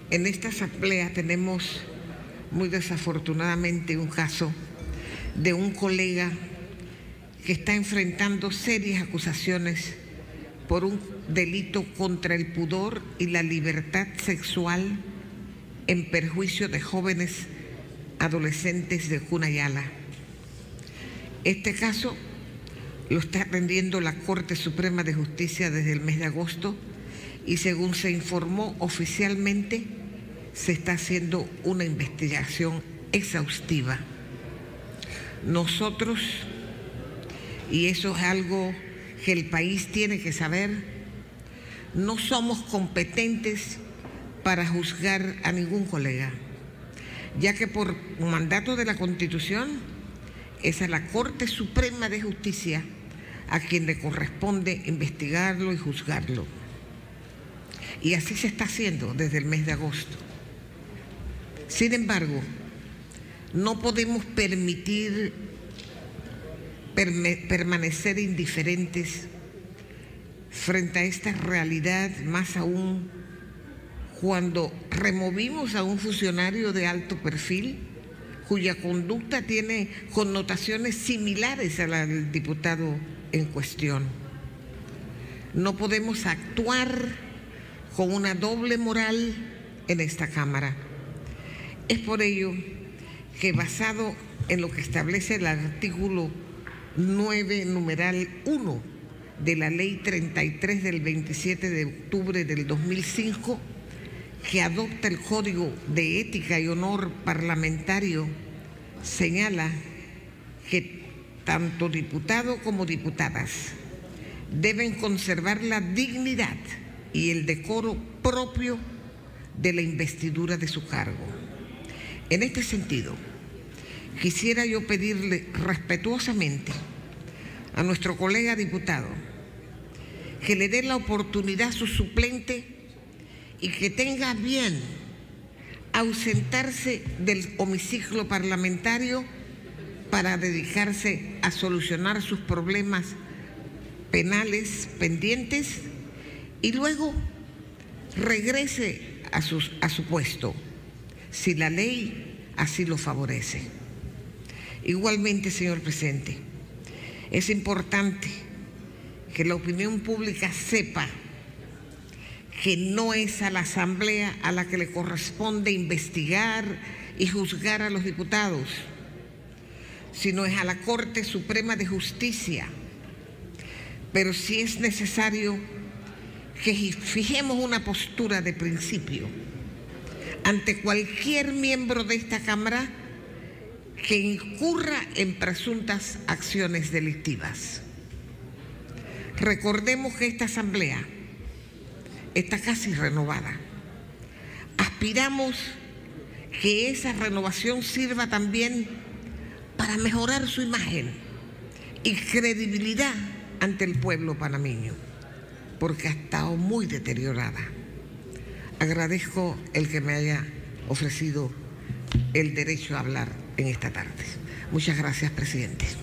En esta asamblea tenemos muy desafortunadamente un caso de un colega que está enfrentando serias acusaciones por un delito contra el pudor y la libertad sexual en perjuicio de jóvenes adolescentes de Cunayala. Este caso lo está atendiendo la Corte Suprema de Justicia desde el mes de agosto y, según se informó oficialmente, se está haciendo una investigación exhaustiva. Nosotros, y eso es algo que el país tiene que saber, no somos competentes para juzgar a ningún colega, ya que por mandato de la Constitución es a la Corte Suprema de Justicia a quien le corresponde investigarlo y juzgarlo. Y así se está haciendo desde el mes de agosto. Sin embargo, no podemos permitir permanecer indiferentes frente a esta realidad, más aún cuando removimos a un funcionario de alto perfil cuya conducta tiene connotaciones similares a la del diputado en cuestión. No podemos actuar con una doble moral en esta Cámara. Es por ello que, basado en lo que establece el artículo 9, numeral 1 de la Ley 33 del 27 de octubre del 2005, que adopta el Código de Ética y Honor Parlamentario, señala que tanto diputados como diputadas deben conservar la dignidad y el decoro propio de la investidura de su cargo. En este sentido, quisiera yo pedirle respetuosamente a nuestro colega diputado que le dé la oportunidad a su suplente y que tenga bien ausentarse del hemiciclo parlamentario para dedicarse a solucionar sus problemas penales pendientes y luego regrese a su puesto, si la ley así lo favorece. Igualmente, señor presidente, es importante que la opinión pública sepa que no es a la Asamblea a la que le corresponde investigar y juzgar a los diputados, sino es a la Corte Suprema de Justicia. Pero sí es necesario que fijemos una postura de principio ante cualquier miembro de esta Cámara que incurra en presuntas acciones delictivas. Recordemos que esta Asamblea está casi renovada. Aspiramos que esa renovación sirva también para mejorar su imagen y credibilidad ante el pueblo panameño, porque ha estado muy deteriorada. Agradezco el que me haya ofrecido el derecho a hablar en esta tarde. Muchas gracias, presidente.